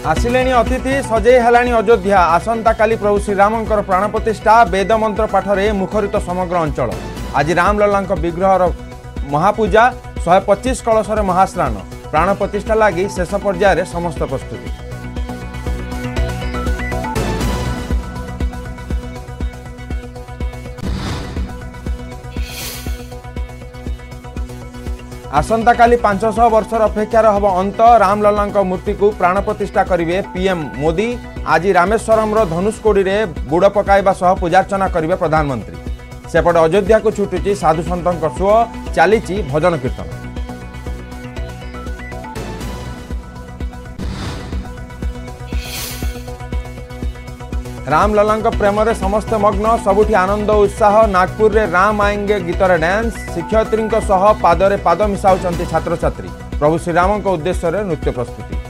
आसिले अतिथि सजे हेलाणी अयोध्या आसंता काली प्रभु श्रीरामंकर प्राण प्रतिष्ठा वेद मंत्र पाठरे मुखरित समग्र अंचल। आज रामलला विग्रहर महापूजा 125 कलशर महास्नान प्राण प्रतिष्ठा लगी शेष पर्यायर समस्त प्रस्तुति। आसंता काली 500 वर्षर अपेक्षार हम अंत रामलला मूर्ति को प्राण प्रतिष्ठा करेंगे पीएम मोदी। आज रामेश्वरम धनुषकोड़ी में बुड़ पकाइबा सह पूजार्चना करेंगे प्रधानमंत्री। सेपटे अयोध्या को छुटुची साधु सन्तों शो चली भजन कीर्तन। रामलला प्रेम रे समस्त मग्न सबुठी आनंद उत्साह। नागपुर रे राम आएंगे गीतर डांस शिक्षयित्री पादरे पाद मिसाउछंती छात्र छात्री। प्रभु श्रीराम उद्देश्य नृत्य प्रस्तुति।